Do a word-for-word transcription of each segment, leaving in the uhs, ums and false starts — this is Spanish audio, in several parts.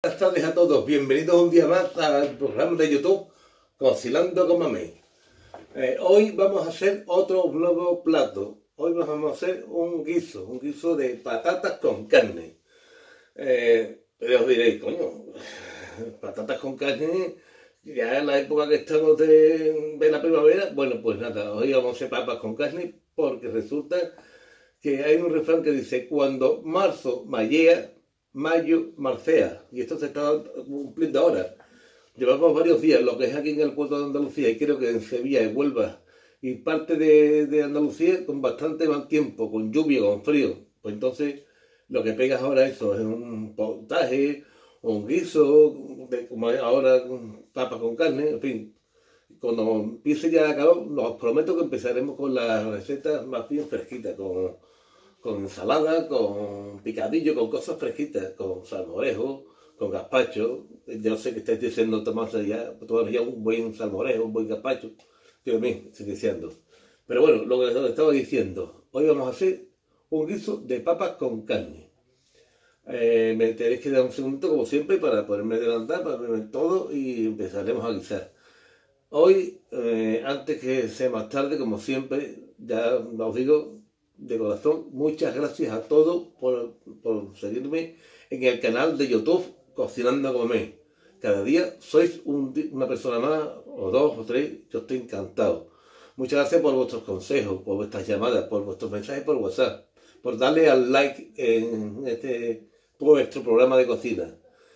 Buenas tardes a todos, bienvenidos un día más al programa de YouTube Cocinando con Mamey. Eh, hoy vamos a hacer otro nuevo plato. Hoy vamos a hacer un guiso, un guiso de patatas con carne. Eh, pero os diréis, coño, patatas con carne, ya en la época que estamos de, de la primavera. Bueno, pues nada, hoy vamos a hacer papas con carne porque resulta que hay un refrán que dice: cuando marzo mallea, mayo marcea. Y esto se está cumpliendo ahora. Llevamos varios días, lo que es aquí en el puerto de Andalucía, y creo que en Sevilla y Huelva y parte de, de Andalucía, con bastante mal tiempo, con lluvia, con frío. Pues entonces lo que pegas ahora eso es un potaje, un guiso, de, como es ahora, papas con carne, en fin. Cuando empiece ya a calor, os prometo que empezaremos con las recetas más bien fresquitas, con, con ensalada, con picadillo, con cosas fresquitas, con salmorejo, con gazpacho. Yo sé que estáis diciendo tomarse ya, todavía un buen salmorejo, un buen gazpacho. Yo también estoy diciendo. Pero bueno, lo que os estaba diciendo, hoy vamos a hacer un guiso de papas con carne. Eh, me tenéis que dar un segundito, como siempre, para poderme adelantar, para verme todo y empezaremos a guisar. Hoy, eh, antes que sea más tarde, como siempre, ya os digo de corazón, muchas gracias a todos por, por seguirme en el canal de YouTube Cocinando con Mamey. Cada día sois un, una persona más, o dos, o tres, yo estoy encantado. Muchas gracias por vuestros consejos, por vuestras llamadas, por vuestros mensajes por WhatsApp, por darle al like en este vuestro programa de cocina.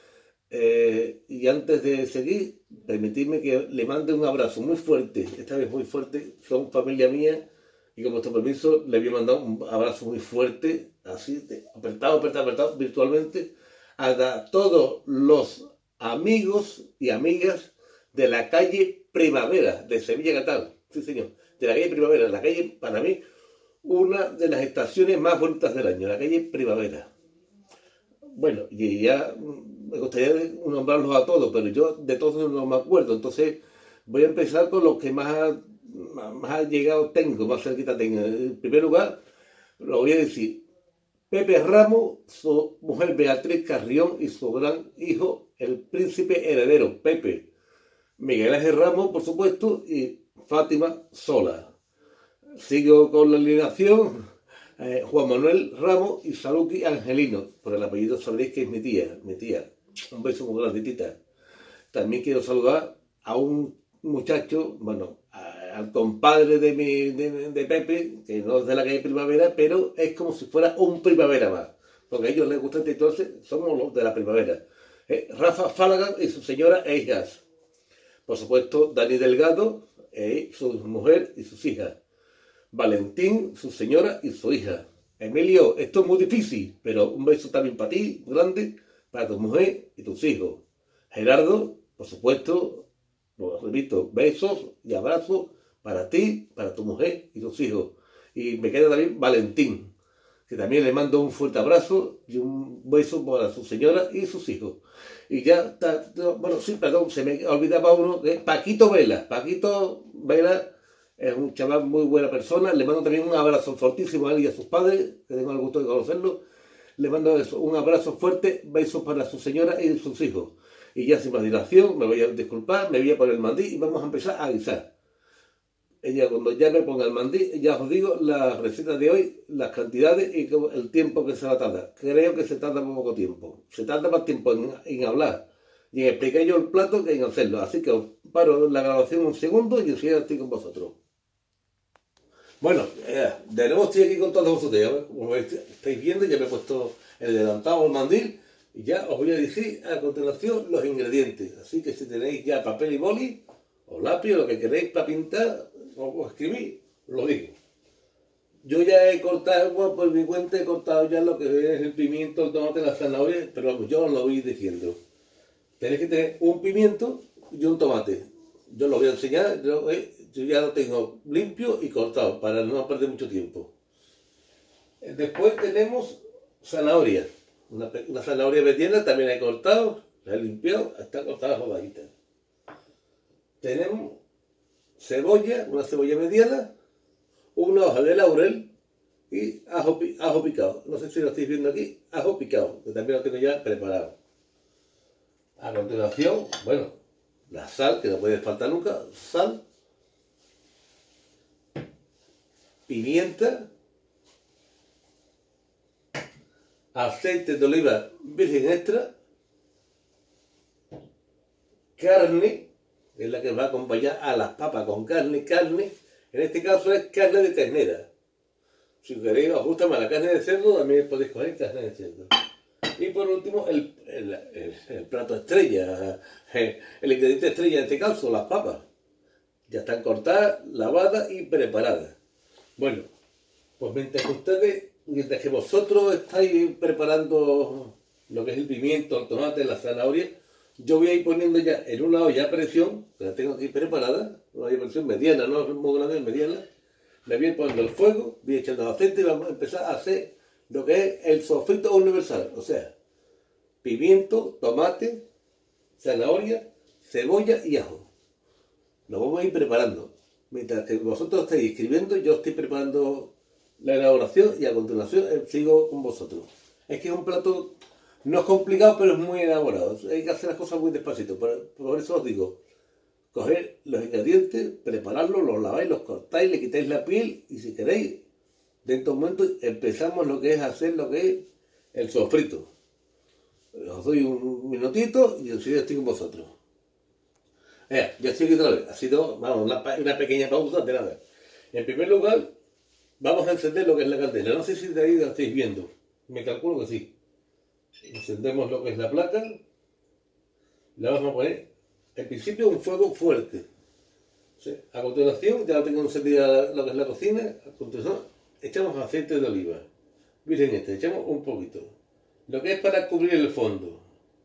Eh, y antes de seguir, permitidme que le mande un abrazo muy fuerte, esta vez muy fuerte, son familia mía, y con vuestro permiso le voy a mandar un abrazo muy fuerte, así, de, apretado, apretado, apretado, virtualmente, a todos los amigos y amigas de la calle Primavera, de Sevilla Catal, sí señor, de la calle Primavera, la calle, para mí, una de las estaciones más bonitas del año, la calle Primavera. Bueno, y ya me gustaría nombrarlos a todos, pero yo de todos no me acuerdo. Entonces voy a empezar con los que más, más, más llegado tengo, más cerquita tengo. En primer lugar, lo voy a decir: Pepe Ramos, su mujer Beatriz Carrión y su gran hijo, el príncipe heredero, Pepe. Miguel Ángel Ramos, por supuesto, y Fátima Sola. Sigo con la alineación. Eh, Juan Manuel Ramos y Saluki Angelino, por el apellido sabréis que es mi tía, mi tía. Un beso muy grande, tita. También quiero saludar a un muchacho, bueno, a, al compadre de, mi, de, de Pepe, que no es de la calle Primavera, pero es como si fuera un primavera más, porque a ellos les gusta entonces, somos los de la primavera. Eh, Rafa Fálaga y su señora e hijas. Por supuesto, Dani Delgado, eh, su mujer y sus hijas. Valentín, su señora y su hija. Emilio, esto es muy difícil, pero un beso también para ti, grande, para tu mujer y tus hijos. Gerardo, por supuesto, lo repito, besos y abrazos para ti, para tu mujer y tus hijos. Y me queda también Valentín, que también le mando un fuerte abrazo y un beso para su señora y sus hijos. Y ya está, bueno, sí, perdón, se me olvidaba uno, que es Paquito Vela. Paquito Vela es un chaval muy buena persona. Le mando también un abrazo fortísimo a él y a sus padres, que tengo el gusto de conocerlo. Le mando eso, un abrazo fuerte, besos para su señora y sus hijos. Y ya sin más dilación, me voy a disculpar, me voy a poner el mandí y vamos a empezar a guisar. Ella, cuando ya me ponga el mandí, ya os digo la receta de hoy, las cantidades y el tiempo que se va a tardar. Creo que se tarda poco tiempo. Se tarda más tiempo en, en hablar y en explicar yo el plato que en hacerlo. Así que os paro la grabación un segundo y enseguida estoy con vosotros. Bueno, eh, de nuevo estoy aquí con todos vosotros. Como estáis viendo, ya me he puesto el delantado, el mandil, y ya os voy a decir a continuación los ingredientes. Así que si tenéis ya papel y boli, o lápiz, o lo que queréis para pintar, o escribir, lo digo. Yo ya he cortado, bueno, por mi cuenta he cortado ya lo que es el pimiento, el tomate, la zanahoria, pero yo os lo voy diciendo. Tenéis que tener un pimiento y un tomate. Yo lo voy a enseñar, yo, eh, yo ya lo tengo limpio y cortado para no perder mucho tiempo. Después tenemos zanahoria. Una, una zanahoria mediana también he cortado, la he limpiado, está cortada rodadita. Tenemos cebolla, una cebolla mediana, una hoja de laurel y ajo, ajo picado. No sé si lo estáis viendo aquí, ajo picado, que también lo tengo ya preparado. A continuación, bueno, la sal, que no puede faltar nunca, sal, pimienta, aceite de oliva virgen extra, carne, que es la que va a acompañar a las papas con carne, carne, en este caso es carne de ternera. Si queréis, os gusta más la carne de cerdo, también podéis coger carne de cerdo. Y por último, el, el, el, el plato estrella, el ingrediente estrella en este caso, las papas. Ya están cortadas, lavadas y preparadas. Bueno, pues mientras que ustedes, mientras que vosotros estáis preparando lo que es el pimiento, el tomate, la zanahoria, yo voy a ir poniendo ya en una olla a presión, que la tengo aquí preparada, una olla a presión mediana, no muy grande, mediana. Le voy poniendo el fuego, voy echando aceite y vamos a empezar a hacer lo que es el sofrito universal, o sea, pimiento, tomate, zanahoria, cebolla y ajo. Lo vamos a ir preparando. Mientras que vosotros estáis escribiendo, yo estoy preparando la elaboración y a continuación eh, sigo con vosotros. Es que es un plato, no es complicado, pero es muy elaborado. Hay que hacer las cosas muy despacito. Por, por eso os digo, coged los ingredientes, prepararlos, los laváis, los cortáis, le quitáis la piel y si queréis, dentro de un momento empezamos lo que es hacer lo que es el sofrito. Os doy un minutito y enseguida estoy con vosotros. Eh, ya estoy aquí otra vez. Ha sido, vamos, una, una pequeña pausa de nada. En primer lugar, vamos a encender lo que es la caldera. No sé si de ahí la estáis viendo. Me calculo que sí. Encendemos lo que es la placa. La vamos a poner, en principio, un fuego fuerte. ¿Sí? A continuación, ya tengo encendida lo que es la cocina. A continuación, echamos aceite de oliva. Miren este, echamos un poquito. Lo que es para cubrir el fondo.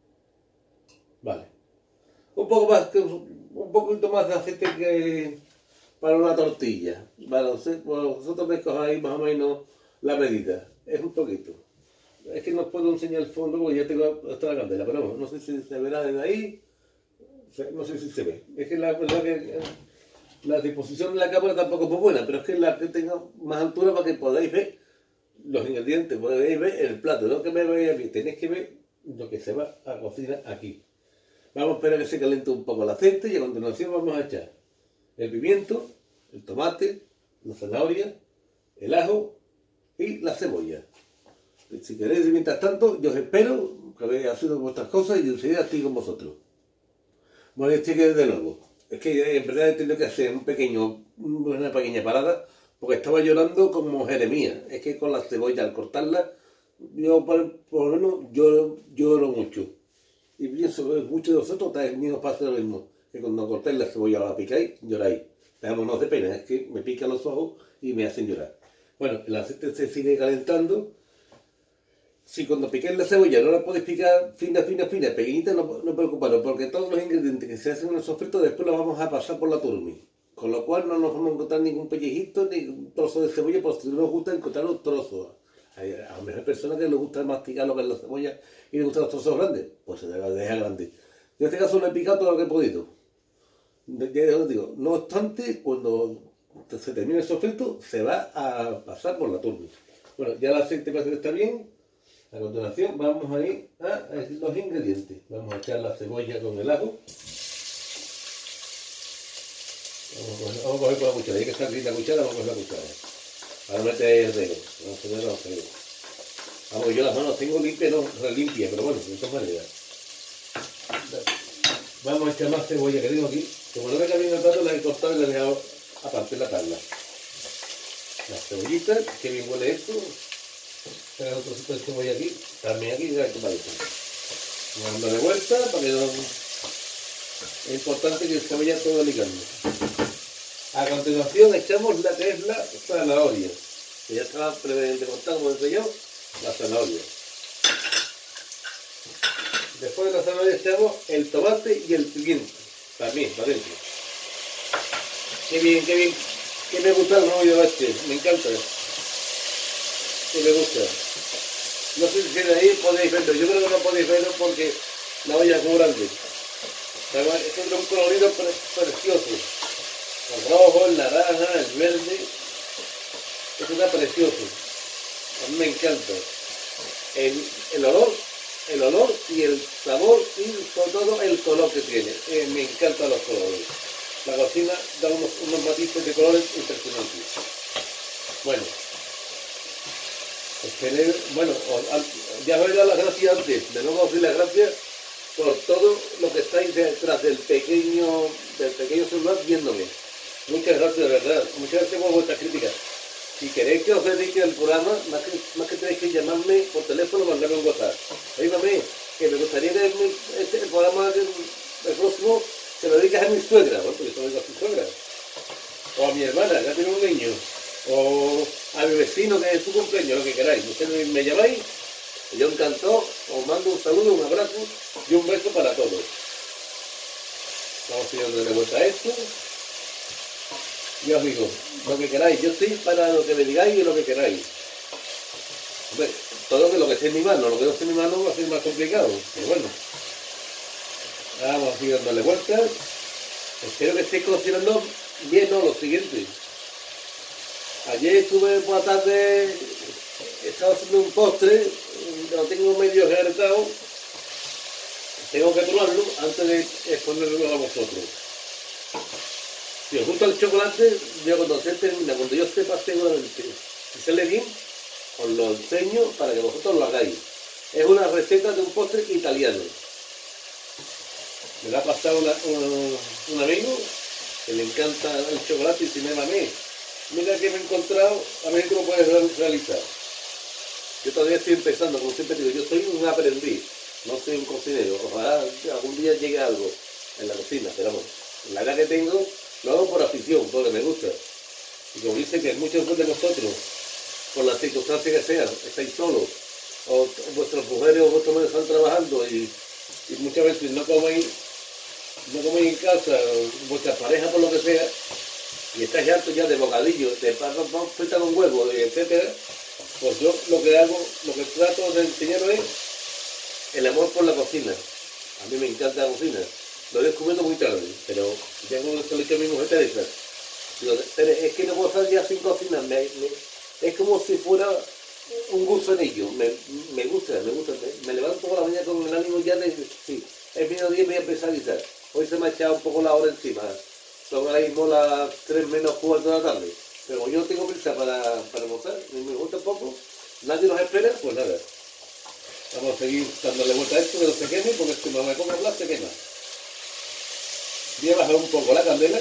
Vale. Un poco más, un poquito más de aceite que para una tortilla. Vale, vosotros me cojáis más o menos la medida. Es un poquito. Es que no os puedo enseñar el fondo porque ya tengo hasta la candela, pero bueno, no sé si se verá desde ahí. No sé si se ve. Es que la verdad que la disposición de la cámara tampoco es muy buena, pero es que la que tenga más altura para que podáis ver los ingredientes, podéis ver el plato, no que me veáis a mí, tenéis que ver lo que se va a cocinar aquí. Vamos a esperar que se caliente un poco el aceite y a continuación vamos a echar el pimiento, el tomate, la zanahoria, el ajo y la cebolla. Si queréis, mientras tanto, yo os espero que habéis haciendo vuestras cosas y enseguida estoy con vosotros. Bueno, estoy aquí de nuevo. Es que en verdad he tenido que hacer un pequeño, una pequeña parada porque estaba llorando como Jeremías. Es que con la cebolla, al cortarla, yo por, por lo menos lloro, lloro mucho. Y pienso que muchos de vosotros también os pasa lo mismo. Que cuando cortáis la cebolla o la picáis, lloráis. Vámonos de pena, es que me pican los ojos y me hacen llorar. Bueno, el aceite se sigue calentando. Si cuando picáis la cebolla no la podéis picar fina, fina, fina, pequeñita, no, no preocuparos, porque todos los ingredientes que se hacen en el sofrito después los vamos a pasar por la turmi. Con lo cual no nos vamos a encontrar ningún pellejito ni un trozo de cebolla, porque si no nos gusta encontrar los trozos. Hay, a lo mejor hay personas que les gusta masticar lo que es la cebolla y les gustan los trozos grandes, pues se debe dejar grande. En este caso lo he picado todo lo que he podido. Ya os digo, no obstante, cuando se termine el sofrito, se va a pasar por la turmi. Bueno, ya el aceite parece que está bien. A continuación vamos a ir a los ingredientes. Vamos a echar la cebolla con el ajo. Vamos a coger, vamos a coger con la cuchara. Hay que estar sin la cuchara, vamos a coger la cuchara. Ahora meter el dedo. Vamos a poner los dedos. Vamos, yo las manos tengo limpias, no relimpias, pero bueno, de todas maneras. Vamos a echar más cebolla que tengo aquí. Como no me cae bien el plato, la he cortado y la he dejado aparte de la tabla. Las cebollitas, que bien huele esto. Pega otro trocito de cebolla aquí, también aquí, ya que parece. Dándole vuelta para que no... Es importante que el cebolla todo ligando. A continuación echamos la que es la zanahoria. Que ya estaba previamente cortada, como decía yo, la zanahoria. Después de la zanahoria echamos el tomate y el pimiento. También, para adentro. Qué bien, qué bien. Que me gusta el rollo este, me encanta. Que me gusta. No sé si de ahí podéis verlo, yo creo que no podéis verlo porque la olla es muy grande. Es un colorido pre precioso. El rojo, el naranja, el verde. Es una precioso. A mí me encanta. El, el olor el olor y el sabor y sobre todo el color que tiene. Eh, me encantan los colores. La cocina da unos, unos matices de colores impresionantes. Bueno, esperé, bueno, ya os he dado las gracias antes, de nuevo os doy las gracias por todo lo que estáis detrás del pequeño, del pequeño celular viéndome. Muchas gracias, de verdad. Muchas gracias por vuestras críticas. Si queréis que os dedique al programa, más que, más que tenéis que llamarme por teléfono o mandarme un WhatsApp. Dígame que me gustaría que el, este, el programa el, el próximo se lo dediques a mi suegra, ¿no? Porque soy a su suegra. O a mi hermana, que tiene un niño. O a mi vecino, que es su cumpleaños, lo que queráis. Ustedes me llamáis, yo encantado, os mando un saludo, un abrazo y un beso para todos. Vamos a ir de vuelta a esto. Yo os digo, lo que queráis, yo estoy para lo que me digáis y lo que queráis. Hombre, todo lo que esté en mi mano, lo que no esté en mi mano va a ser más complicado, pero bueno. Vamos a ir dándole vueltas. Espero que estéis cocinando bien, ¿no? Lo siguiente. Ayer estuve por la tarde, estaba haciendo un postre, lo tengo medio enjaretado. Tengo que probarlo antes de exponerlo a vosotros. Si os gusta el chocolate, yo cuando se termina, cuando yo sepa seguramente si sale bien, os lo enseño para que vosotros lo hagáis. Es una receta de un postre italiano. Me la ha pasado una, un, un amigo que le encanta el chocolate y si me va a mí. Mira que me he encontrado, a ver cómo puedes realizar. Yo todavía estoy empezando, como siempre digo, yo soy un aprendiz, no soy un cocinero. Ojalá algún día llegue algo en la cocina, pero vamos, la edad que tengo, lo hago por afición, porque me gusta. Y como dicen que muchos de vosotros, por las circunstancias que sean, estáis solos, o vuestras mujeres o vuestros hombres están trabajando y, y muchas veces no coméis, no coméis en casa, vuestra pareja por lo que sea, y estáis hartos ya de bocadillos, de pan frita con huevo, etcétera, pues yo lo que hago, lo que trato de enseñaros es el amor por la cocina. A mí me encanta la cocina. Lo he descubierto muy tarde, pero ya como se lo he dicho a mi mujer Teresa, digo, es que no puedo estar ya sin cocinar, me, me, es como si fuera un gusanillo, me, me gusta, me gusta, me, me levanto por la mañana con el ánimo ya de, sí, es mediodía y voy a empezar a guisar. Hoy se me ha echado un poco la hora encima, son ahora mismo las tres menos cuarto de la tarde, pero yo no tengo prisa para, para almorzar, ni me gusta poco, nadie nos espera, pues nada. Vamos a seguir dándole vuelta a esto, que no se queme, porque si me pongo a hablar se quema. Voy a bajar un poco la candela.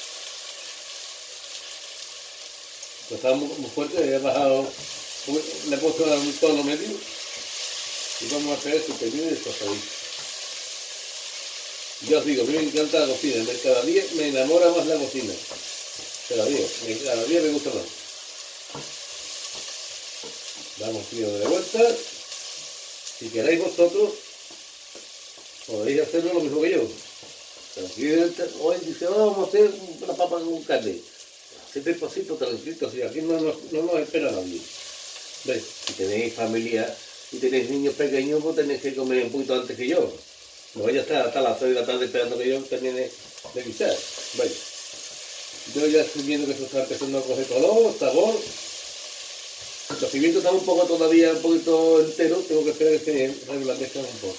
Pues estaba muy, muy fuerte, he bajado, le he puesto un tono medio. Y vamos a hacer esto pequeño y tostadito. Yo os digo, a mí me encanta la cocina, cada día me enamora más la cocina. Cada día, cada día me gusta más. Vamos tío de vuelta. Si queréis vosotros, podéis hacerlo lo mismo que yo. Hoy dice, oh, vamos a hacer una papa con carne. Así despacito, tranquilo, si aquí no, no, no nos espera nadie. ¿Ves? Si tenéis familia y tenéis niños pequeños, pues tenéis que comer un poquito antes que yo. No vaya a estar hasta las seis de la tarde esperando que yo termine de guisar. Bueno, yo ya estoy viendo que esto está empezando a coger color, sabor. El cocimiento está un poco todavía, un poquito entero, tengo que esperar que se reblandezca un poco.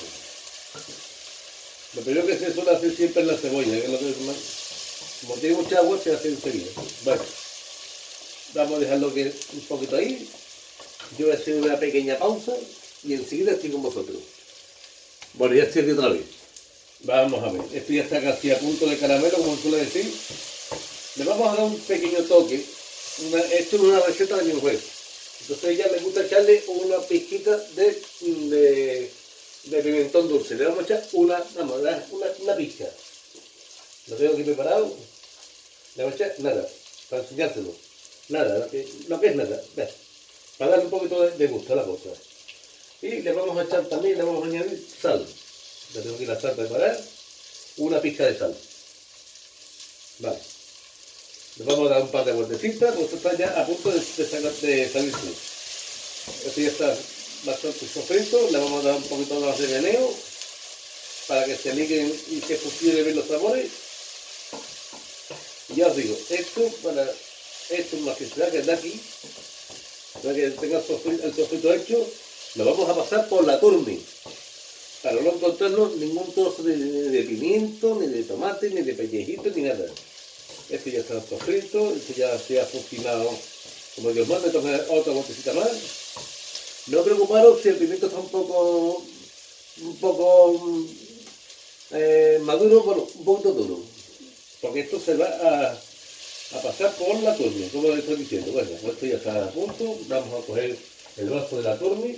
Lo primero que se suele hacer siempre es la cebolla, que es lo que es más. Como tiene mucha agua, se hace enseguida. Bueno, vamos a dejarlo que un poquito ahí. Yo voy a hacer una pequeña pausa y enseguida estoy con vosotros. Bueno, ya estoy aquí otra vez. Vamos a ver, esto ya está casi a punto de caramelo, como suele decir. Le vamos a dar un pequeño toque. Una, esto es una receta de mi mujer. Entonces a ella le gusta echarle una pizquita de, de, de pimentón dulce. Le vamos a echar una, vamos, una, una pizca. Lo tengo aquí preparado. Le vamos a echar nada, para enseñárselo. Nada, lo que, lo que es nada. ¿Ves? Para darle un poquito de, de gusto a la cosa. Y le vamos a echar también, le vamos a añadir sal. Le tengo aquí la sal preparada. Una pizca de sal. Vale. Le vamos a dar un par de vueltecitas, porque esto está ya a punto de, de, de salirse. Esto ya está bastante sofrito, le vamos a dar un poquito más de meneo para que se liguen y se fusionen bien los sabores. Y ya os digo, esto para esto más que será que es de aquí, para que tenga el sofrito, el sofrito hecho, lo vamos a pasar por la turmi. para no encontrarnos ningún trozo de, de, de pimiento, ni de tomate, ni de pellejito, ni nada. Esto ya está sofrito, esto ya se ha cocinado como Dios manda, toca otra botecita más. No preocuparos si el pimiento está un poco, un poco eh, maduro, bueno, un poquito duro, porque esto se va a, a pasar por la turmi, como le estoy diciendo. Bueno, pues esto ya está a punto, vamos a coger el vaso de la turmi.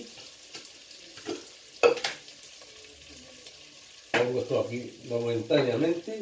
Pongo esto aquí momentáneamente.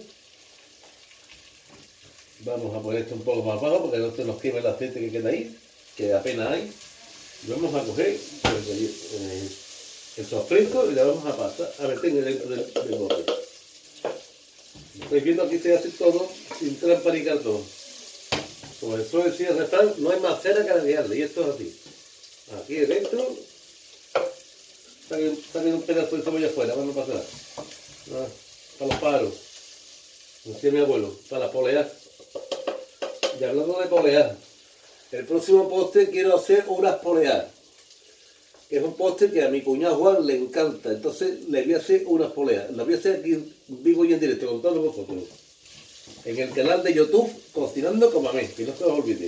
Vamos a poner esto un poco más bajo porque no se nos quema el aceite que queda ahí, que apenas hay. Y vamos a coger el, el, el sofrito y le vamos a pasar a meter dentro del, del bote. Estáis viendo, aquí se hace todo sin trampa ni cartón. Como se suele decir el restaurante, no hay más cera que agregarle, y esto es así. Aquí dentro, saquen, saquen un pedazo de cebolla afuera, no pasa nada. Ah, para los paros, decía mi abuelo, para las poleas. Y hablando de polear, el próximo postre quiero hacer unas poleas, que es un postre que a mi cuñado Juan le encanta, entonces le voy a hacer unas poleas. Las voy a hacer aquí vivo y en directo con todos vosotros, en el canal de YouTube Cocinando con Mamé, que no se os olvide.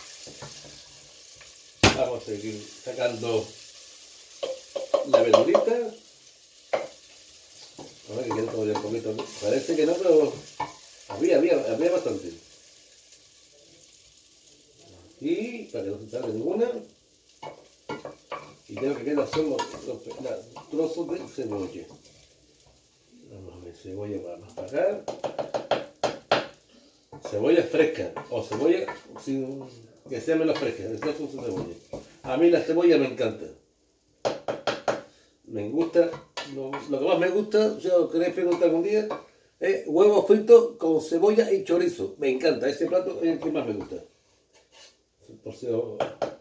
Vamos a seguir sacando la verdurita. A ver que queda todavía un poquito, parece que no, pero había, había, había bastante. Y para que no se salga ninguna. Y creo que quedan son los, los, los trozos de cebolla. Vamos a ver, cebolla vamos para acá. Cebolla fresca o cebolla sin que sea menos fresca, el trozo de cebolla. A mí la cebolla me encanta. Me gusta, lo, lo que más me gusta, si os queréis preguntar algún día, es huevos fritos con cebolla y chorizo. Me encanta, ese plato es el que más me gusta. Por si os...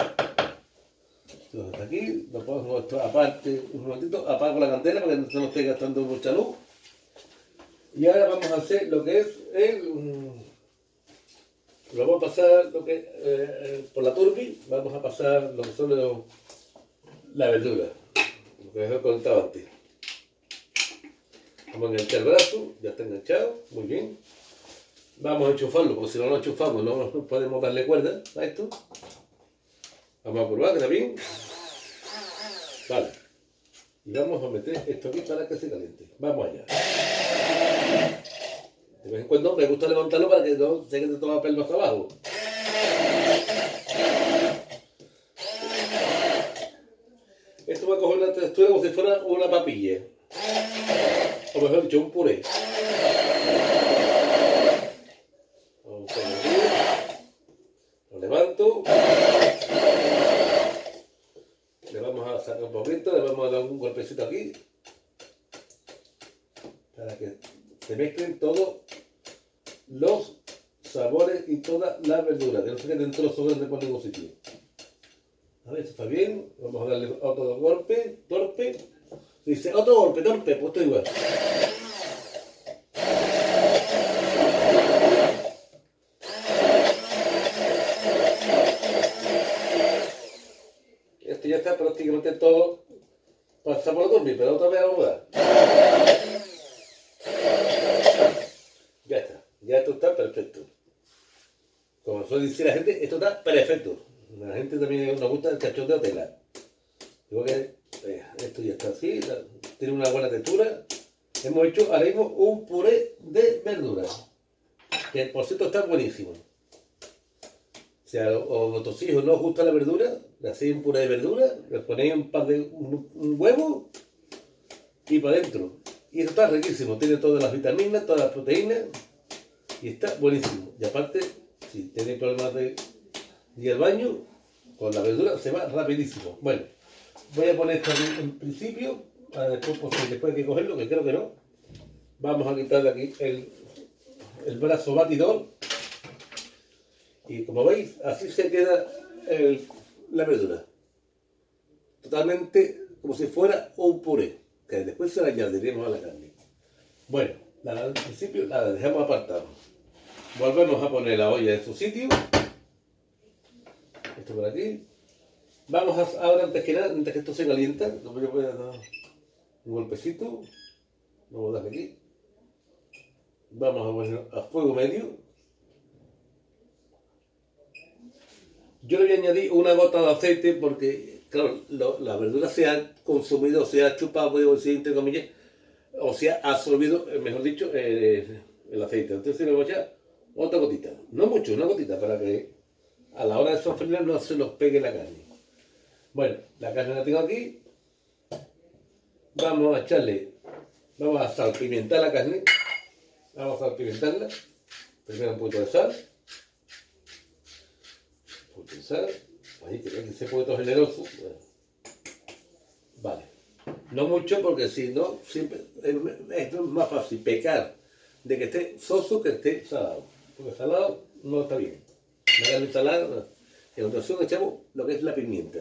hasta aquí, lo pongo esto aparte un momentito, apago la candela para que no se nos esté gastando mucha luz. Y ahora vamos a hacer lo que es el... lo vamos a pasar lo que, eh, eh, por la turbi, vamos a pasar lo que son los, la verdura, lo que os he contado antes. Vamos a enganchar el brazo, ya está enganchado, muy bien. Vamos a enchufarlo, porque si no lo enchufamos no, no podemos darle cuerda a esto. Vamos a probar que está bien. Vale. Y vamos a meter esto aquí para que se caliente. Vamos allá. De vez en cuando me gusta levantarlo para que no se quede todo el pelo hasta abajo. Esto va a coger una textura como si fuera una papilla. O mejor dicho, un puré. Lo levanto. Le vamos a sacar un poquito, le vamos a dar un golpecito aquí. Para que se mezclen todos los sabores y todas las verduras, que no se queden trozos grandes por ningún sitio. A ver, esto está bien. Vamos a darle otro golpe, torpe. Dice, otro golpe, torpe, pues esto igual. Esto ya está prácticamente todo pasado por dormir, pero otra vez vamos a dar. Ya está, ya esto está perfecto. Como suele decir la gente, esto está perfecto. A la gente también nos gusta el cachoteo de tela. Digo que eh, esto ya está así, tiene una buena textura. Hemos hecho ahora mismo un puré de verduras, que por cierto está buenísimo. Si a, o a vuestros hijos no os gusta la verdura, le hacéis un puré de verdura, le ponéis un par de un, un huevo y para adentro. Y esto está riquísimo, tiene todas las vitaminas, todas las proteínas y está buenísimo. Y aparte, si tenéis problemas de ir al baño, con la verdura se va rapidísimo. Bueno, voy a poner esto aquí en principio, para después, pues, después hay que cogerlo, que creo que no. Vamos a quitar de aquí el, el brazo batidor. Y como veis, así se queda el, la verdura. Totalmente como si fuera un puré, que después se la añadiremos a la carne. Bueno, la, al principio la dejamos apartada. Volvemos a poner la olla en su sitio. Esto por aquí. Vamos a, ahora, antes que nada, antes que esto se calienta, lo que yo voy a dar, un golpecito, vamos a darle aquí, vamos a poner a fuego medio. Yo le voy a añadir una gota de aceite porque, claro, lo, la verdura se ha consumido, se ha chupado, podemos decir, entre comillas, o se ha absorbido, mejor dicho, eh, el aceite. Entonces le voy a echar otra gotita, no mucho, una gotita, para que a la hora de sofreírla no se nos pegue la carne. Bueno, la carne la tengo aquí. Vamos a echarle, vamos a salpimentar la carne. Vamos a salpimentarla. Primero un poquito de sal. Un poquito de sal. Ahí tiene que ser un poquito generoso. Bueno. Vale. No mucho porque si no, siempre es, es más fácil pecar de que esté soso que esté salado. Porque salado no está bien. La carne salada, no. En continuación echamos lo que es la pimienta.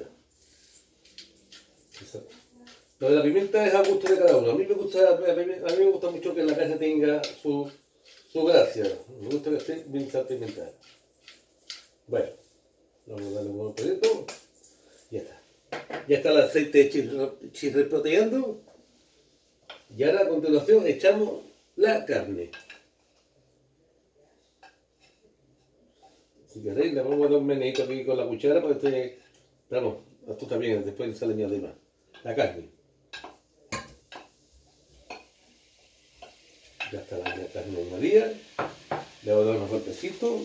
Lo de la pimienta es a gusto de cada uno. A mí me gusta, a mí, a mí me gusta mucho que la carne tenga su, su gracia. Me gusta que esté bien salpimentada. Bueno, vamos a darle un buen pedito. Ya está. Ya está el aceite chirripoteando. Y ahora a continuación echamos la carne. Si queréis, le vamos a dar un meneito aquí con la cuchara para que esté. Vamos, esto está bien, después sale mi además. La carne. Ya está la, la carne en María. Le voy a dar unos golpecitos.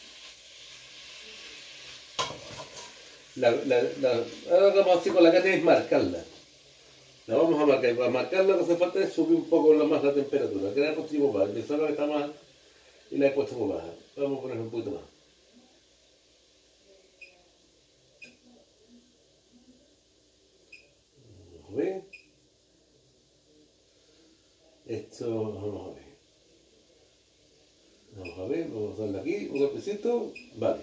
La, la, la, ahora lo que vamos a hacer con la carne es marcarla. La vamos a marcar. Para marcarla lo que hace falta es subir un poco más la temperatura. Que la he puesto muy baja. Pensaba que está mal y la he puesto muy baja. Vamos a poner un poquito más. Vamos a ver. Esto, vamos a ver. Vamos a ver, vamos a darle aquí un golpecito. Vale.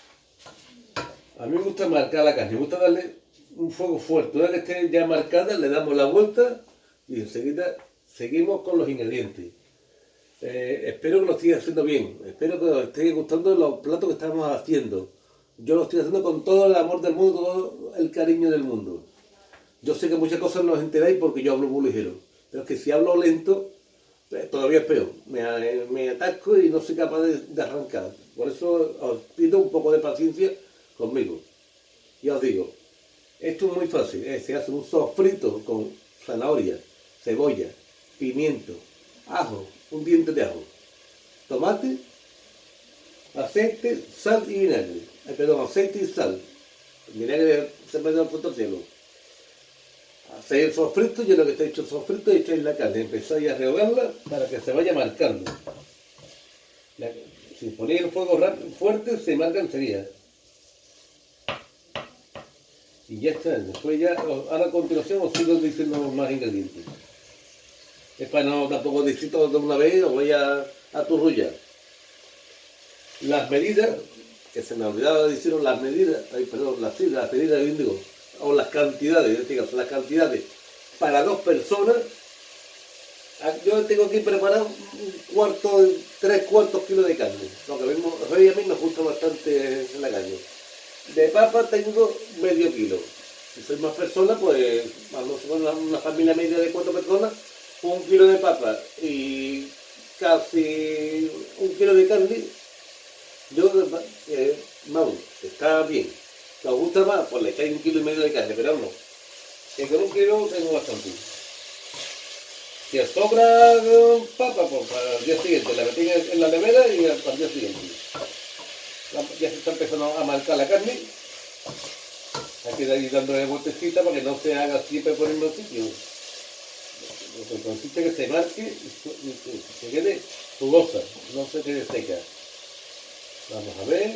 A mí me gusta marcar la carne, me gusta darle un fuego fuerte. Una vez que esté ya marcada, le damos la vuelta y enseguida seguimos con los ingredientes. Eh, espero que lo estéis haciendo bien, espero que os estéis gustando los platos que estamos haciendo. Yo lo estoy haciendo con todo el amor del mundo, todo el cariño del mundo. Yo sé que muchas cosas no os enteráis porque yo hablo muy ligero, pero es que si hablo lento, eh, todavía es peor. Me, me atasco y no soy capaz de, de arrancar. Por eso os pido un poco de paciencia conmigo. Y os digo, esto es muy fácil, eh, se hace un sofrito con zanahoria, cebolla, pimiento, ajo, un diente de ajo, tomate, aceite, sal y vinagre. Eh, perdón, aceite y sal. Vinagre se me da el cielo. Hacéis el sofrito, y en lo que está hecho el sofrito, echáis la carne, empezáis a rehogarla para que se vaya marcando. La, si ponéis el fuego rápido, fuerte, se marca enseguida. Y ya está, después ya, ahora a continuación os sigo diciendo más ingredientes. Es para no tampoco decir todo de una vez, os voy a, a turrullar. Las medidas, que se me olvidaba de decir las medidas, ay, perdón, las, las medidas de índigo, o las cantidades, en este caso, las cantidades para dos personas. Yo tengo aquí preparado un cuarto, tres cuartos kilos de carne, lo que mismo, a mí me gusta bastante la carne. De papa tengo medio kilo. Si soy más personas, pues vamos a una, una familia media de cuatro personas, un kilo de papa y casi un kilo de carne. Yo, eh, vamos, está bien. Si os gusta más, pues le echáis un kilo y medio de carne, pero vamos, que con un kilo tengo bastante. Si os sobra papa, pues para el día siguiente la metéis en la nevera y para el día siguiente. Ya se está empezando a marcar la carne. Hay que ir dándole vueltecita para que no se haga siempre por el mismo sitio. Lo que consiste es que se marque y se quede jugosa, no se quede seca. Vamos a ver.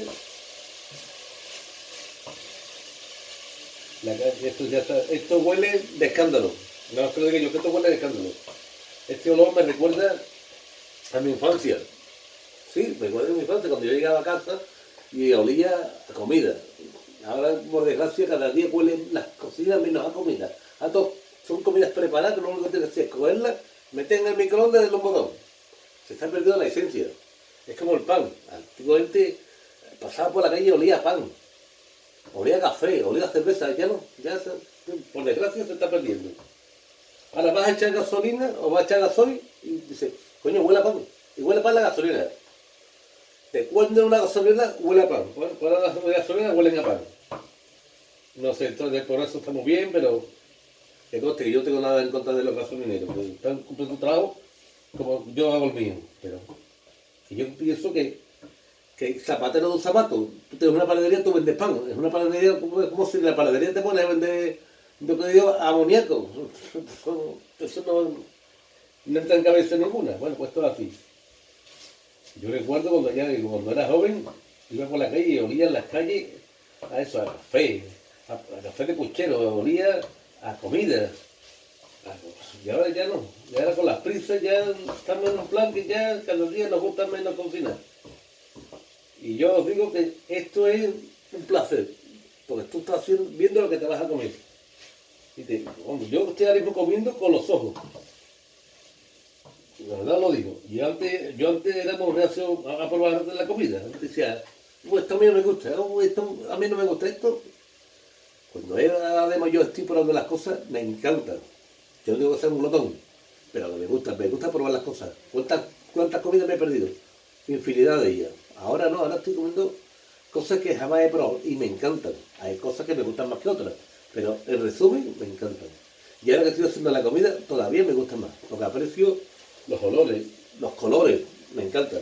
La, esto, ya está, esto huele de escándalo. No os creo que yo que esto huele de escándalo. Este olor me recuerda a mi infancia. Sí, me recuerda a mi infancia, cuando yo llegaba a casa y olía a comida. Ahora, por desgracia, cada día huelen las cocinas menos a comida. A todos son comidas preparadas, que lo único que tienes que hacer es cogerlas, meter en el microondas del bombón. Se está perdiendo la esencia. Es como el pan. Antiguamente pasaba por la calle y olía a pan. Olía a café, olía a cerveza. Ya no, ya se, por desgracia se está perdiendo. Ahora vas a echar gasolina o vas a echar gasoil y dices, coño, huele a pan. Y huele a pan la gasolina. Te cuando una gasolina huele a pan. Bueno, cuando la gasolina huelen a pan. No sé, entonces por eso está muy bien, pero que conste que yo no tengo nada en contra de los gasolineros, porque están cumpliendo su trabajo como yo hago el mío. Pero que yo pienso que, que zapatero de un zapato, tú tienes una panadería, tú vendes pan. Es una panadería como, como si la panadería te pone a vender, yo que digo, amoníaco. Eso no, no entra en cabeza ninguna. Bueno, pues todo así. Yo recuerdo cuando, ya, cuando era joven, iba por la calle y olía en las calles a eso, a café, a, a café de puchero, olía a comida. A, y ahora ya no, y ahora con las prisas ya estamos en un plan que ya cada día nos gusta menos cocinar. Y yo os digo que esto es un placer, porque tú estás haciendo, viendo lo que te vas a comer. Y te, hombre, yo estoy ahora mismo comiendo con los ojos. La verdad lo digo. Y antes, yo antes era muy reacio a, a probar la comida. Antes decía, oh, esto a mí no me gusta, oh, esto a mí no me gusta esto. Cuando era además yo estoy probando las cosas, me encantan. Yo no tengo que ser un glotón, pero me gusta, me gusta probar las cosas. ¿Cuántas, cuántas comidas me he perdido? Infinidad de ellas. Ahora no, ahora estoy comiendo cosas que jamás he probado y me encantan. Hay cosas que me gustan más que otras, pero en resumen me encantan. Y ahora que estoy haciendo la comida, todavía me gustan más, porque aprecio los olores, los colores, me encantan.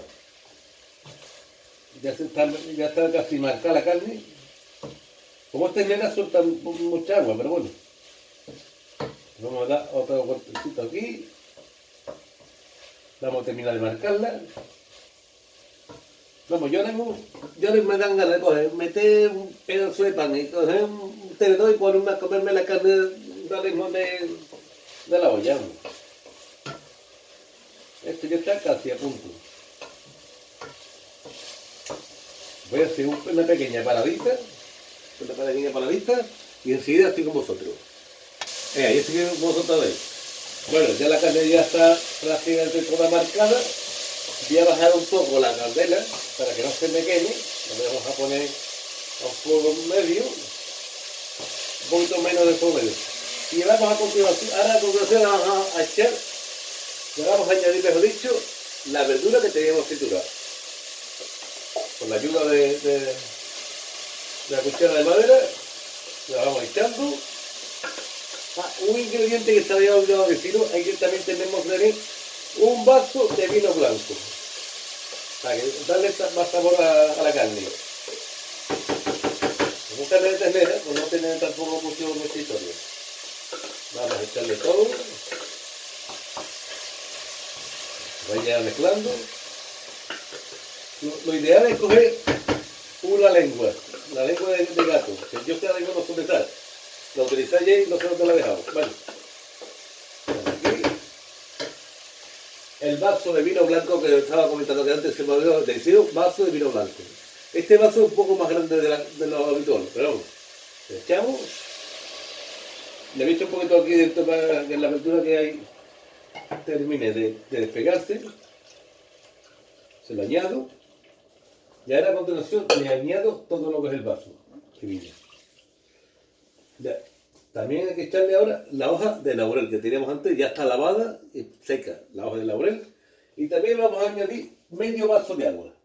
Ya, se está, ya está casi marcada la carne. Como estas nenas sueltan mucha agua, pero bueno. Vamos a dar otro golpecito aquí. Vamos a terminar de marcarla. Vamos, yo ahora mismo, yo ahora me dan ganas de coger, meter un pedazo de pan y coger un tenedor y ponerme a comerme la carne de, de, de la olla. Esto ya está casi a punto. Voy a hacer una pequeña paradita, una pequeña paradita y enseguida estoy con vosotros. Eh, ahí estoy con vosotros veis. Bueno, ya la carne ya está prácticamente toda marcada. Voy a bajar un poco la candela para que no se me queme. Lo vamos a poner a un fuego medio, un poquito menos de fuego medio. Y vamos a continuación, ahora a continuación vamos a echar. Le vamos a añadir, mejor dicho, la verdura que teníamos triturar. Con la ayuda de, de, de la cuchara de madera, la vamos echando. Ah, un ingrediente que se había olvidado decirlo, aquí también tenemos que tener un vaso de vino blanco. Para que darle más sabor a, a la carne. Como carne de ternera, pues no tener tampoco mucho, mucha historia. Vamos a echarle todo. Vaya mezclando. Lo, lo ideal es coger una lengua, la lengua de, de gato, que yo sé lengua no suele estar. La utilicé ayer y no sé dónde la he dejado. Bueno, aquí el vaso de vino blanco que estaba comentando que antes se me había decidido, vaso de vino blanco. Este vaso es un poco más grande de, la, de lo habitual, pero vamos, le echamos, le he hecho un poquito aquí dentro para que la apertura que hay termine de, de despegarse. Se lo añado y ahora a continuación le añado todo lo que es el vaso que viene. Ya. También hay que echarle ahora la hoja de laurel que teníamos antes, ya está lavada y seca la hoja de laurel. Y también vamos a añadir medio vaso de agua.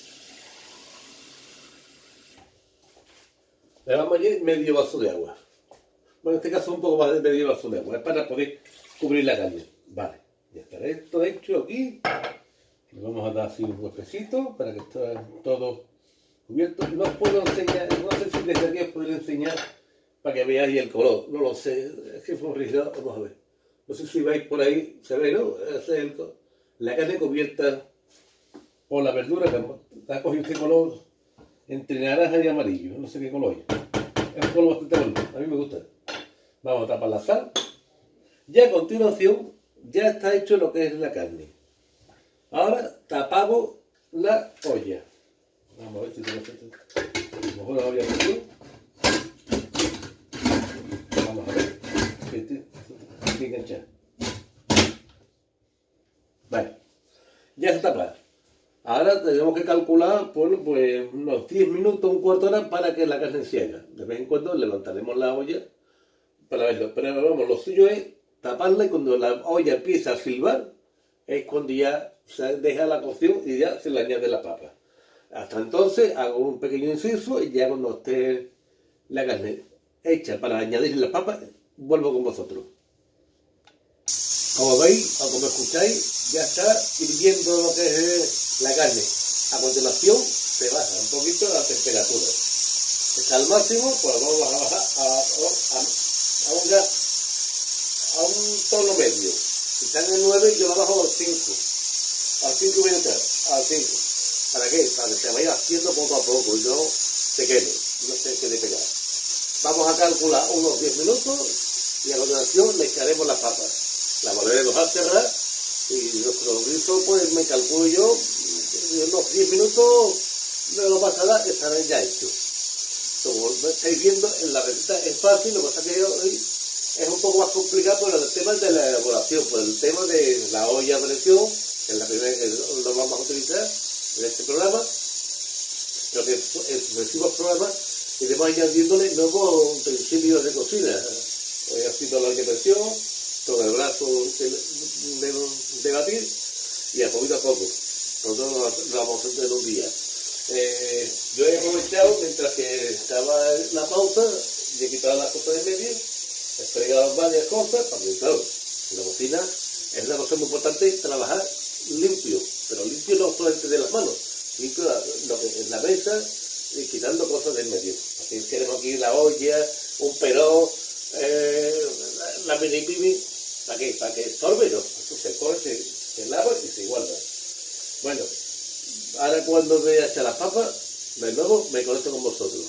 Le vamos a añadir medio vaso de agua. Bueno, en este caso un poco más de medio vaso de agua, es para poder cubrir la carne. Vale, ya está esto hecho aquí. Le vamos a dar así un huequecito para que esté todo cubierto. No os puedo enseñar, no sé si desde aquí os podré enseñar para que veáis el color. No lo sé, es que fue rígido, vamos a ver. No sé si veis por ahí, se ve, ¿no? Es el, la carne cubierta por la verdura que ha cogido este color entre naranja y amarillo. No sé qué color es. Es un color bastante bonito, a mí me gusta. Vamos a tapar la sal. Y a continuación ya está hecho lo que es la carne. Ahora tapamos la olla. Vamos a ver si tengo que mejor la olla aquí. Vamos a ver. Hay que enganchar. Vale. Ya está tapada. Ahora tenemos que calcular bueno, pues unos diez minutos, un cuarto de hora para que la carne se haga. De vez en cuando levantaremos la olla para verlo. Pero vamos, lo suyo es taparla y cuando la olla empieza a silbar es cuando ya se deja la cocción y ya se le añade la papa. Hasta entonces hago un pequeño inciso y ya cuando esté la carne hecha para añadir las papas, vuelvo con vosotros. Como veis o como escucháis, ya está hirviendo lo que es la carne. A continuación se baja un poquito la temperatura. Está al máximo, pues vamos a bajar a, a, a un gas, a un tono medio. Si están en nueve, yo la bajo al cinco. Al cinco minutos, al cinco. ¿Para qué? Para que se vaya haciendo poco a poco y no se quede, no se quede pegado. Vamos a calcular unos diez minutos y a continuación le echaremos las papas. La volveremos a cerrar y nuestro guiso, pues me calculo yo, en unos diez minutos de lo más allá estarán ya hechos. Como estáis viendo, en la receta es fácil, lo que pasa es que hoy es un poco más complicado por el tema de la elaboración, por el tema de la olla a presión, que es la primera que lo vamos a utilizar en este programa, pero que en sucesivos programas iremos añadiéndole nuevos utensilios de cocina. Hoy ha sido la olla a presión, con el brazo de, de, de batir y a poquito a poco. Nosotros lo vamos a hacer en un día. Eh, yo he aprovechado mientras que estaba en la pausa y he quitado las cosas de medio, he fregado varias cosas, porque claro, en la cocina es una cosa muy importante trabajar limpio, pero limpio no solamente de las manos, limpio lo que es la mesa y quitando cosas del medio. Así tenemos aquí la olla, un perón, eh, la, la mini pimi, ¿para qué? Para que estorbe, no, se coge, se, se lava y se guarda. Bueno, ahora cuando voy a echar las papas, de nuevo me conecto con vosotros.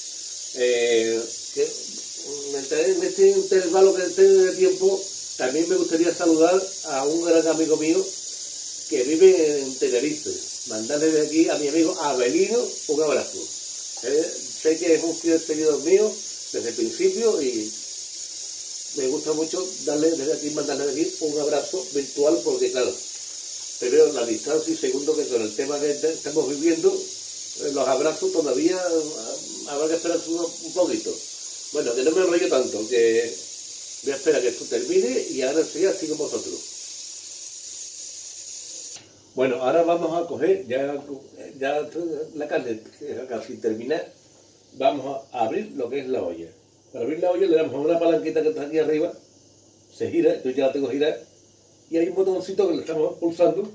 Eh, que, en este intervalo que tengo de tiempo, también me gustaría saludar a un gran amigo mío que vive en Tenerife. Mandarle de aquí a mi amigo Abelino un abrazo. Eh, sé que es un fiel seguidor mío desde el principio y me gusta mucho darle desde aquí, mandarle de aquí un abrazo virtual porque claro, primero la distancia y segundo que con el tema que estamos viviendo, los abrazos todavía habrá que esperar un poquito. Bueno, que no me enrollo tanto, que voy a esperar que esto termine y ahora sí, así con vosotros. Bueno, ahora vamos a coger ya, ya la carne casi terminar, vamos a abrir lo que es la olla. Para abrir la olla le damos a una palanquita que está aquí arriba, se gira, yo ya la tengo girada, y hay un botoncito que le estamos pulsando.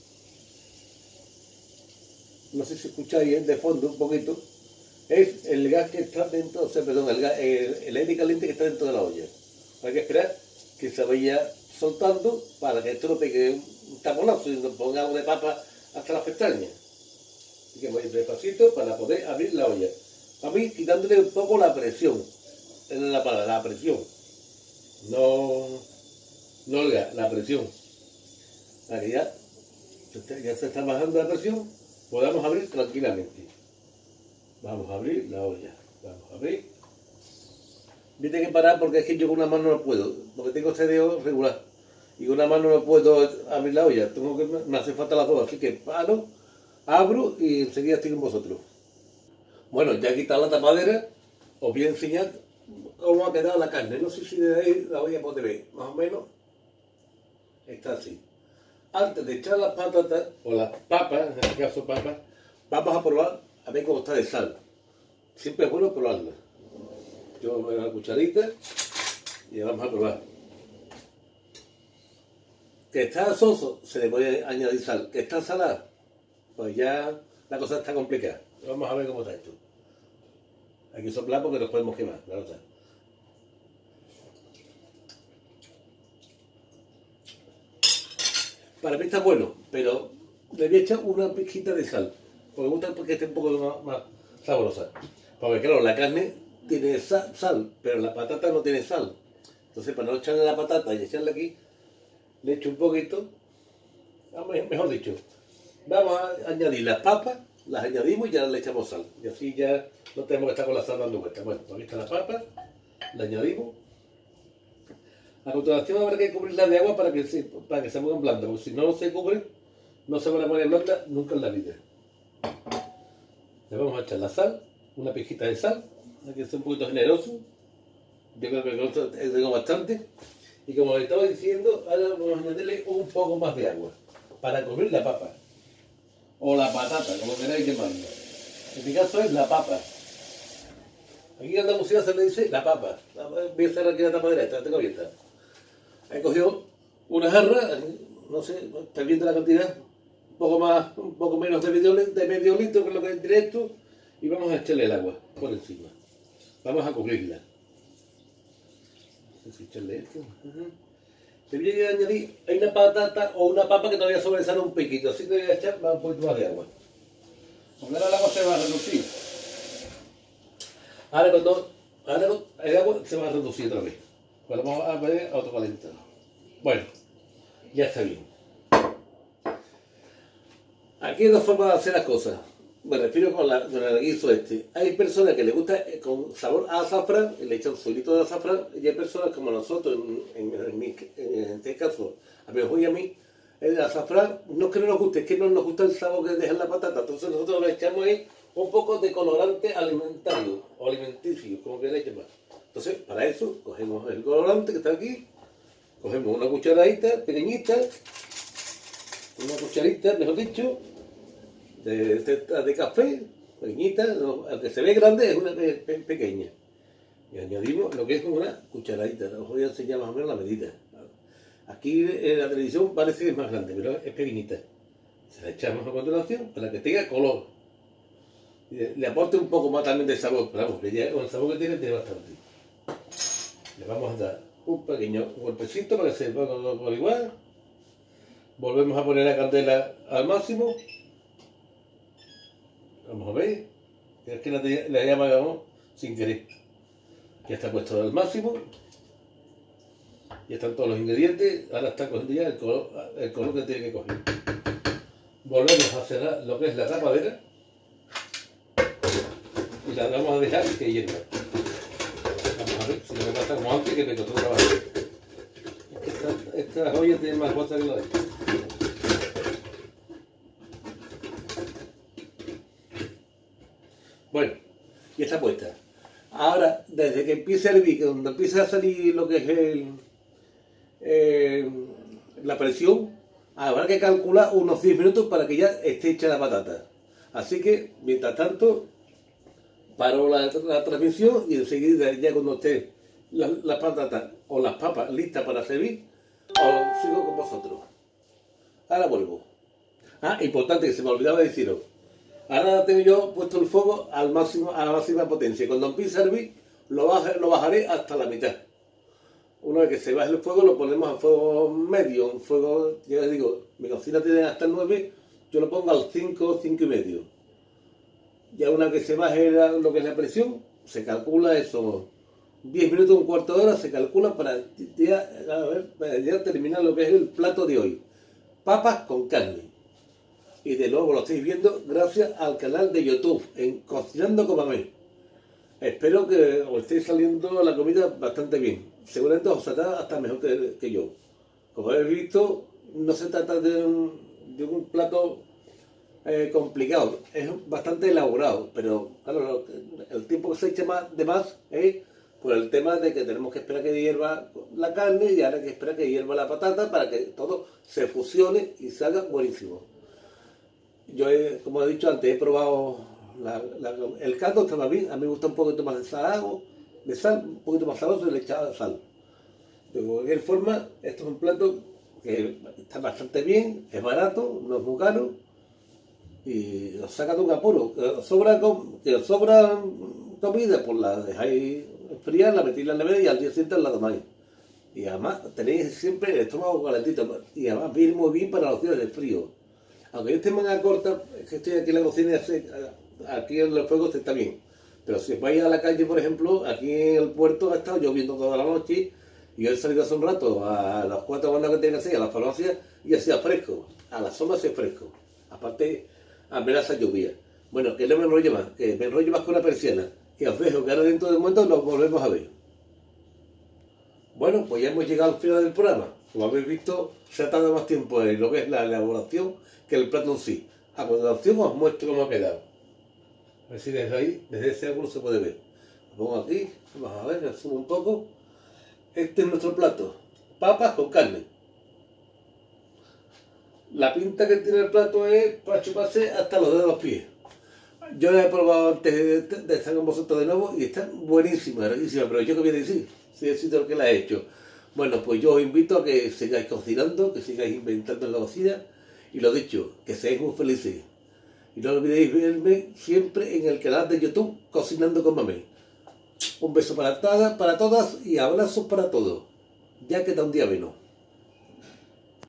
No sé si escucháis de fondo un poquito. Es el gas que está dentro, o sea, perdón, el, gas, el, el aire caliente que está dentro de la olla. Hay que esperar que se vaya soltando para que esto no pegue un taponazo y nos ponga algo de papa hasta las pestañas. Así que voy despacito para poder abrir la olla. A mí quitándole un poco la presión. Es la palabra, la presión. No, no el gas, la presión. Para que ya, ya se está bajando la presión, podamos abrir tranquilamente. Vamos a abrir la olla. Vamos a abrir. Voy a tener que parar porque es que yo con una mano no puedo, porque tengo este dedo regular. Y con una mano no puedo abrir la olla, tengo que, me hace falta las dos, así que paro, abro y enseguida estoy con vosotros. Bueno, ya he quitado la tapadera, os voy a enseñar cómo ha quedado la carne. No sé si de ahí la voy a poder ver, más o menos. Está así. Antes de echar las patatas, o las papas, en este caso papas, vamos a probar a ver cómo está de sal. Siempre es bueno probarla. Yo voy a una cucharita y vamos a probar. Que está soso, se le puede añadir sal. Que está salada, pues ya la cosa está complicada. Vamos a ver cómo está esto. Hay que soplar porque nos podemos quemar, la verdad. Para mí está bueno, pero le voy a echar una pizquita de sal. Porque me gusta porque esté un poco más, más sabrosa. Porque claro, la carne tiene sal, sal, pero la patata no tiene sal. Entonces para no echarle la patata y echarle aquí, le echo un poquito, mejor dicho, vamos a añadir las papas, las añadimos y ya le echamos sal. Y así ya no tenemos que estar con la sal dando vueltas. Bueno, aquí están las papas, la añadimos. A continuación habrá que cubrirla de agua para que se, para que se pongan blandas, porque si no se cubre, no se van a poner blandas nunca en la vida. Le vamos a echar la sal, una pizquita de sal, hay que ser un poquito generoso. Yo creo que tengo bastante. Y como le estaba diciendo, ahora vamos a añadirle un poco más de agua para cubrir la papa. O la patata, como queráis llamarlo. En mi caso es la papa. Aquí en Andalucía se le dice la papa. Voy a cerrar aquí la tapa derecha, la tengo abierta. He cogido una jarra, no sé, está viendo la cantidad, un poco más, un poco menos de medio, de medio litro, que es lo que es directo, y vamos a echarle el agua por encima. Vamos a cubrirla. No sé si echarle esto. Uh-huh. Te voy a añadir, hay una patata o una papa que todavía sobresale un piquito, así que voy a echar un poquito más de agua. Porque ahora el agua se va a reducir. Ahora cuando ahora el agua se va a reducir otra vez. Pues vamos a poner a otro calentado. Bueno, ya está bien. Aquí hay dos formas de hacer las cosas. Me refiero con, la, con el guiso este. Hay personas que les gusta con sabor a azafrán y le echan solito de azafrán, y hay personas como nosotros, en, en, en, mi, en este caso, a mi hijo y a mí, el azafrán no es que no nos guste, es que no nos gusta el sabor que deja en la patata. Entonces nosotros le echamos ahí un poco de colorante alimentario o alimenticio, como queráis llamar. Entonces, para eso, cogemos el colorante que está aquí, cogemos una cucharadita pequeñita, una cucharita, mejor dicho, de, de, de café, pequeñita, no, aunque se ve grande, es una pe, pe, pequeña. Y añadimos lo que es como una cucharadita. Os voy a enseñar más o menos la medida. Aquí en la televisión parece que es más grande, pero es pequeñita. Se la echamos a continuación para que tenga color. Y le, le aporte un poco más también de sabor, pero vamos, que ya con el sabor que tiene, tiene bastante. Le vamos a dar un pequeño golpecito para que se ponga por igual. Volvemos a poner la candela al máximo. Vamos a ver. Es que la, la he apagado sin querer. Ya está puesto al máximo. Ya están todos los ingredientes. Ahora está cogiendo ya el color, el color que tiene que coger. Volvemos a cerrar lo que es la tapadera. Y la vamos a dejar que hierva. Vamos a ver si no me pasa como antes, que me costó trabajo. Esta, esta joya tiene más fuerza que la de esta. Bueno, ya está puesta. Ahora, desde que empiece a hervir, que cuando empiece a salir lo que es el, eh, la presión, habrá que calcular unos diez minutos para que ya esté hecha la patata. Así que, mientras tanto, paro la, la transmisión y enseguida, ya cuando esté las la patatas o las papas listas para servir, os sigo con vosotros. Ahora vuelvo. Ah, importante, que se me olvidaba deciros. Ahora tengo yo puesto el fuego al máximo, a la máxima potencia. Cuando empiece a hervir, lo, baje, lo bajaré hasta la mitad. Una vez que se baje el fuego, lo ponemos a fuego medio. Un fuego, ya les digo, mi cocina tiene hasta el nueve, yo lo pongo al cinco, cinco y medio. Ya una vez que se baje la, lo que es la presión, se calcula eso, diez minutos, un cuarto de hora, se calcula para ya, a ver, para ya terminar lo que es el plato de hoy. Papas con carne. Y de nuevo lo estáis viendo gracias al canal de YouTube, en Cocinando con Mamé. Espero que os estéis saliendo la comida bastante bien. Seguramente os saldrá hasta mejor que, que yo. Como habéis visto, no se trata de un, de un plato eh, complicado, es bastante elaborado, pero claro, el tiempo que se echa más, de más es por el tema de que tenemos que esperar que hierva la carne y ahora que esperar que hierva la patata para que todo se fusione y salga buenísimo. Yo, he, como he dicho antes, he probado la, la, el caldo, estaba bien, a mí me gusta un poquito más de sal, de sal, un poquito más saloso y le he echado sal. De cualquier forma, esto es un plato que está bastante bien, es barato, no es muy caro y os saca de un apuro. Que os sobra, que os sobra comida, pues la dejáis enfriar, la metéis en la nevera y al día siguiente la tomáis. Y además tenéis siempre el estómago calentito y además viene muy bien para los días de frío. Aunque yo esté en manga corta, es que estoy aquí en la cocina, aquí en el fuego está bien. Pero si vais a la calle, por ejemplo, aquí en el puerto ha estado lloviendo toda la noche y yo he salido hace un rato a las cuatro horas que tengo que hacer, a las farmacias, y hacía fresco. A la sombra hacía fresco. Aparte, amenaza lluvia. Bueno, que no me enrollo más, que me enrollo más con una persiana. Que os dejo, que ahora dentro de un momento nos volvemos a ver. Bueno, pues ya hemos llegado al final del programa. Como habéis visto, se ha tardado más tiempo en lo que es la elaboración que el plato en sí. A continuación os muestro cómo ha quedado. A ver si desde ahí, desde ese ángulo se puede ver. Lo pongo aquí, vamos a ver, me subo un poco. Este es nuestro plato. papas con carne. La pinta que tiene el plato es para chuparse hasta los dedos de los pies. Yo la he probado antes de, de estar con vosotros de nuevo y está buenísima, riquísima, pero yo qué voy a decir, si he sido el que la he hecho. Bueno, pues yo os invito a que sigáis cocinando, que sigáis inventando en la cocina y lo dicho, que seáis muy felices. Y no olvidéis verme siempre en el canal de YouTube Cocinando con Mamey. Un beso para todas, para todas y abrazos para todos. Ya queda un día menos.